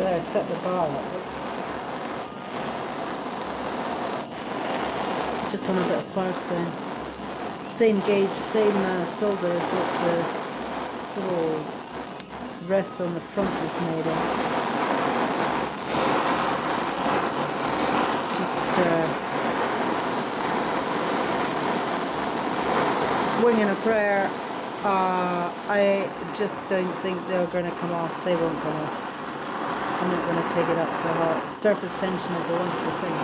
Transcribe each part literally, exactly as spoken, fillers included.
there, set the bar up. Just on a bit of firestone. Same gauge, same uh, solder as what the little rest on the front is made of. Just uh, winging a prayer. Uh, I just don't think they're going to come off. They won't come off. I'm not going to take it up so hard. Surface tension is a wonderful thing.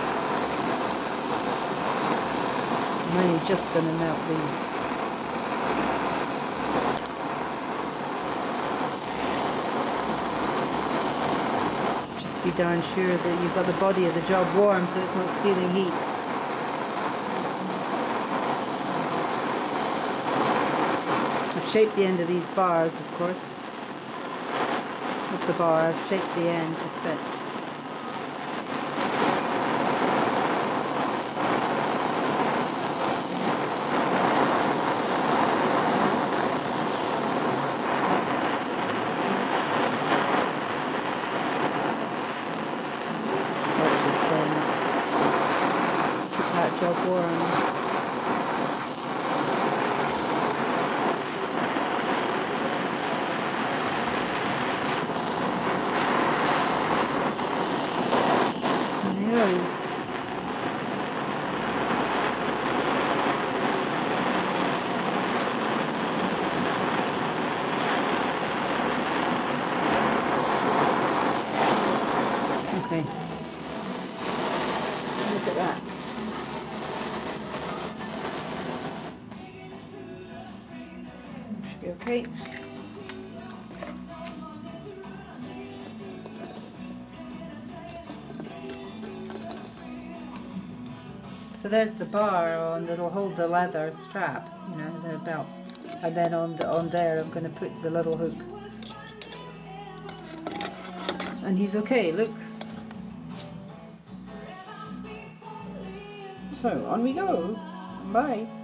I'm only just going to melt these. Just be darn sure that you've got the body of the job warm so it's not stealing heat. I've shaped the end of these bars, of course. Of the bar, I've shaped the end to fit. Job warm. No. Okay. Look at that. Okay. So there's the bar on that'll hold the leather strap, you know, the belt, and then on the on there I'm going to put the little hook, and he's okay. Look. So on we go. Bye.